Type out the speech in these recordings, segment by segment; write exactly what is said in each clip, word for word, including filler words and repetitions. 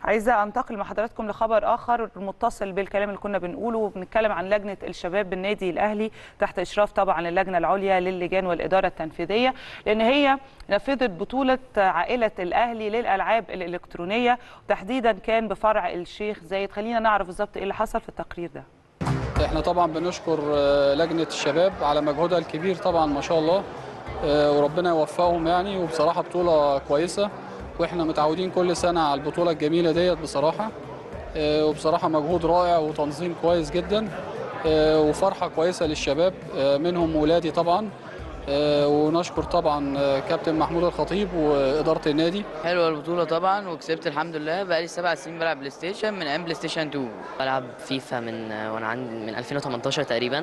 عايزه انتقل مع حضراتكم لخبر اخر متصل بالكلام اللي كنا بنقوله، وبنتكلم عن لجنه الشباب بالنادي الاهلي تحت اشراف طبعا اللجنه العليا للجان والاداره التنفيذيه، لان هي نفذت بطوله عائله الاهلي للالعاب الالكترونيه، وتحديدا كان بفرع الشيخ زايد. خلينا نعرف بالظبط ايه اللي حصل في التقرير ده. احنا طبعا بنشكر لجنه الشباب على مجهودها الكبير طبعا ما شاء الله، وربنا يوفقهم يعني. وبصراحه بطوله كويسه، واحنا متعودين كل سنه على البطوله الجميله ديت بصراحه. وبصراحه مجهود رائع وتنظيم كويس جدا، وفرحه كويسه للشباب منهم ولادي طبعا. ونشكر طبعا كابتن محمود الخطيب واداره النادي. حلوه البطوله طبعا، وكسبت الحمد لله. بقى لي سبع سنين بلعب بلاي ستيشن من ايام بلاي ستيشن اتنين. بلعب فيفا من وانا عندي من ألفين وتمنتاشر تقريبا،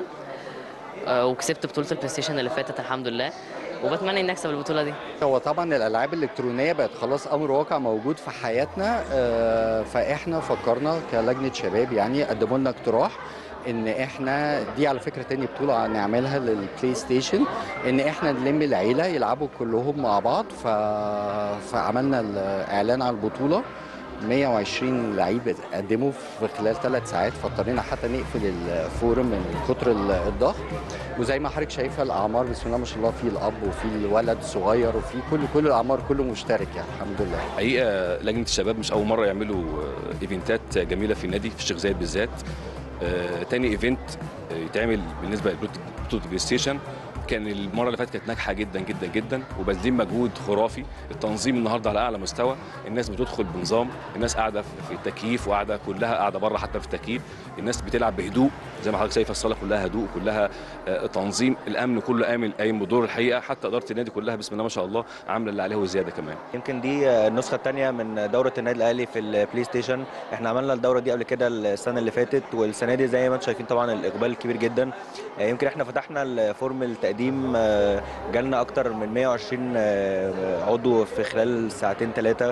وكسبت بطوله البلاي ستيشن اللي فاتت الحمد لله، وبتمنى اني اكسب البطوله دي. هو طبعا الالعاب الالكترونيه بقت خلاص امر واقع موجود في حياتنا، فاحنا فكرنا كلجنه شباب يعني قدموا لنا اقتراح ان احنا دي على فكره تاني بطوله نعملها للبلاي ستيشن، ان احنا نلم العيله يلعبوا كلهم مع بعض. ف... فعملنا الاعلان على البطوله، مية وعشرين لعيب قدموا في خلال ثلاث ساعات، فاضطرينا حتى نقفل الفورم من كتر الضغط. وزي ما حضرتك شايفه الاعمار بسم الله ما شاء الله، في الاب وفي الولد الصغير وفي كل كل الاعمار، كله مشترك يعني الحمد لله. حقيقه لجنه الشباب مش اول مره يعملوا ايفنتات جميله في النادي في الشيخ زايد بالذات. آه، تاني ايفنت يتعمل بالنسبه لبطوله البلاي ستيشن، كان المره اللي فاتت كانت ناجحه جدا جدا جدا، وبذلين مجهود خرافي. التنظيم النهارده على اعلى مستوى، الناس بتدخل بنظام، الناس قاعده في التكييف وقاعده كلها قاعده بره حتى في التكييف، الناس بتلعب بهدوء زي ما حضرتك شايفه، الصاله كلها هدوء، كلها آه تنظيم، الامن كله قايم قايم بدور الحقيقه، حتى اداره النادي كلها بسم الله ما شاء الله عامله اللي عليها وزياده كمان. يمكن دي النسخه الثانيه من دوره النادي الاهلي في البلاي ستيشن. احنا عملنا الدوره دي قبل كده السنه اللي فاتت، والسنه دي زي ما انتم شايفين طبعا الاقبال الكبير جدا. يمكن احنا فتحنا الفورم التقديم، جالنا اكتر من مية وعشرين عضو في خلال ساعتين ثلاثه.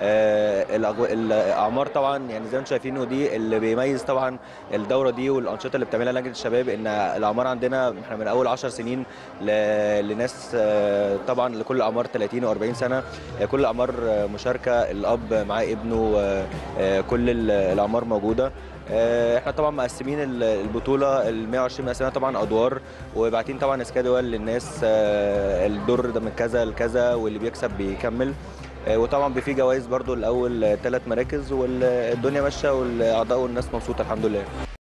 الاعمار طبعا يعني زي ما انتم شايفين، ودي اللي بيميز طبعا الدوره دي والانشطه اللي بتعملها لجنه الشباب، ان الاعمار عندنا احنا من اول عشر سنين لناس طبعا لكل الاعمار ثلاثين وأربعين سنه، كل الاعمار مشاركه، الاب مع ابنه، كل الاعمار موجوده. احنا طبعا مقسمين البطوله ال مية وعشرين مقسمينها طبعا ادوار، وبعتين طبعا سكادول للناس، الدور ده من كذا لكذا، واللي بيكسب بيكمل. وطبعا في جوائز برضو الاول ثلاث مراكز، والدنيا ماشيه والاعضاء والناس مبسوطه الحمد لله.